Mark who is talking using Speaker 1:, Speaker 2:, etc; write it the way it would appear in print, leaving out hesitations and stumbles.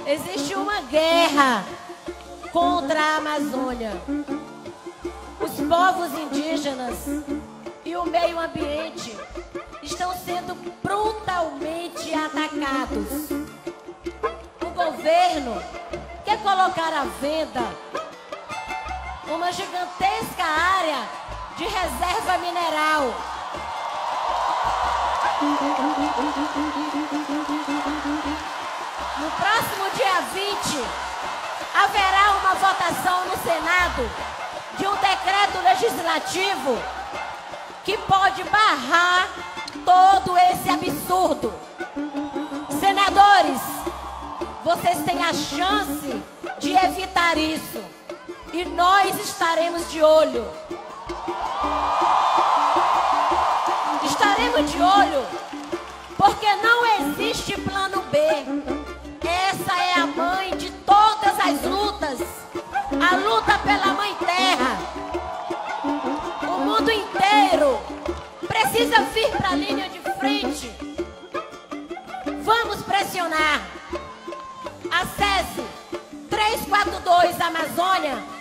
Speaker 1: Existe uma guerra contra a Amazônia. Os povos indígenas e o meio ambiente estão sendo brutalmente atacados. O governo quer colocar à venda uma gigantesca área de reserva mineral. No próximo dia 20, haverá uma votação no Senado de um decreto legislativo que pode barrar todo esse absurdo. Senadores, vocês têm a chance de evitar isso e nós estaremos de olho. Estaremos de olho porque não existe plano B. Essa é a mãe de todas as lutas, a luta pela Mãe Terra. O mundo inteiro precisa vir para a linha de frente. Vamos pressionar. Acesse 342 Amazônia